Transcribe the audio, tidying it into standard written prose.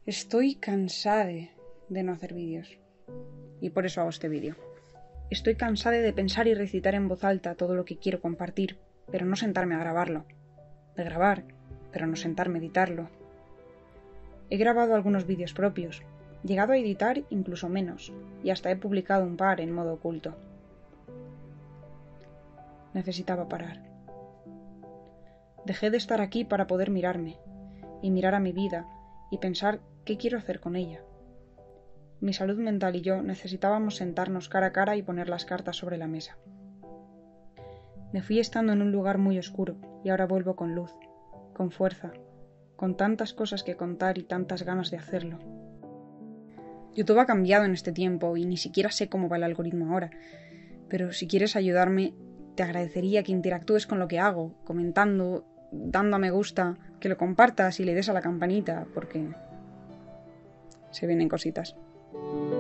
Estoy cansada de no hacer vídeos. Y por eso hago este vídeo. Estoy cansada de pensar y recitar en voz alta todo lo que quiero compartir, pero no sentarme a grabarlo. De grabar, pero no sentarme a editarlo. He grabado algunos vídeos propios, llegado a editar incluso menos, y hasta he publicado un par en modo oculto. Necesitaba parar. Dejé de estar aquí para poder mirarme, y mirar a mi vida, y pensar qué quiero hacer con ella. Mi salud mental y yo necesitábamos sentarnos cara a cara y poner las cartas sobre la mesa. Me fui estando en un lugar muy oscuro, y ahora vuelvo con luz, con fuerza, con tantas cosas que contar y tantas ganas de hacerlo. YouTube ha cambiado en este tiempo y ni siquiera sé cómo va el algoritmo ahora, pero si quieres ayudarme, te agradecería que interactúes con lo que hago, comentando, dando a me gusta, que lo compartas y le des a la campanita, porque se vienen cositas.